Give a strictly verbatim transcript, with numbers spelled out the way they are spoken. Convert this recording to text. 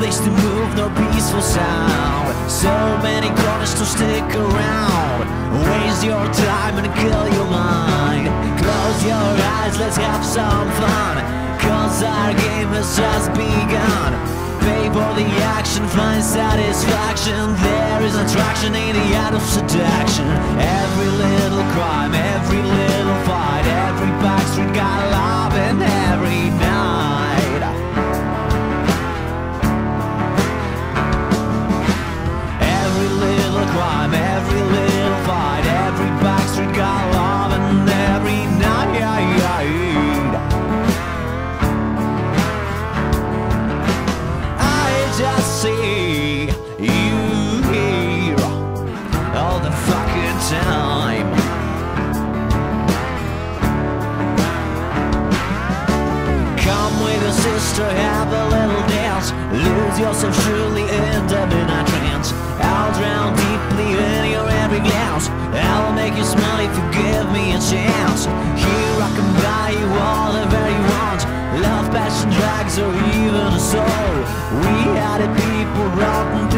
place to move, no peaceful sound. So many corners to stick around. Waste your time and kill your mind. Close your eyes, let's have some fun, cause our game has just begun. Pay for the action, find satisfaction. There is attraction in the art of seduction. Every little crime, every little fight, every backstreet got love in every night. Every little crime, every little fight, every backstreet got love in every night. Just see you here all the fucking time. Come with your sister, have a little dance. Lose yourself surely in the Midnight-Trance. I'll drown deeply in your every glance. I'll make you smile if you give me a chance. Here I can buy you all the very want. Love, passion, drugs, or even a soul. We had it, people rotten to